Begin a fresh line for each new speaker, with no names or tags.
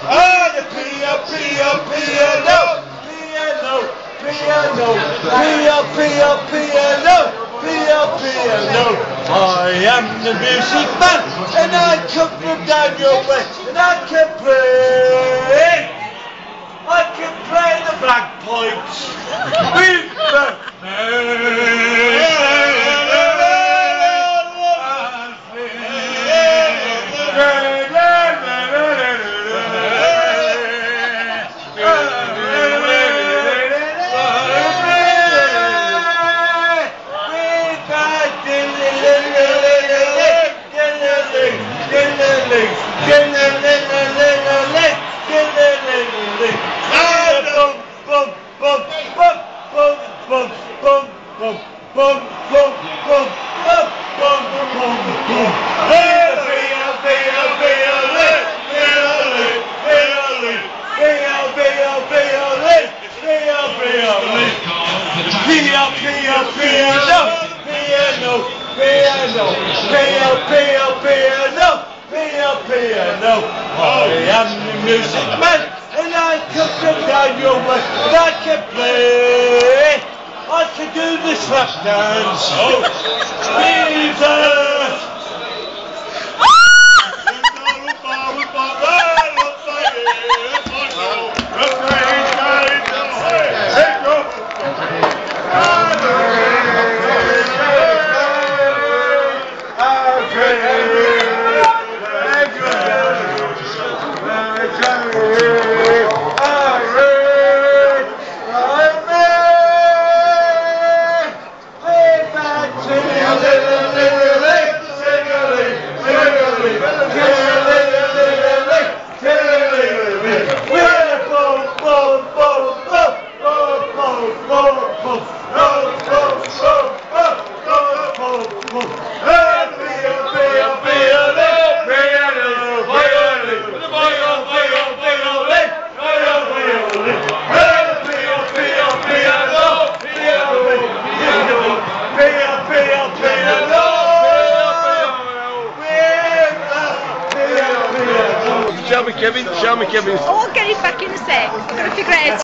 Ah, the piano, piano, piano, piano, piano, piano, piano, piano, piano. I am the music man, and I come from down your way, and I can play. I can play the bagpipes with piano. I am the music man, and I come from down your way, and I can play. I can do the slap dance. Jesus.
Show me Kevin, show me Kevin.
Oh, I'll get it back in a sec. I've got to figure it out.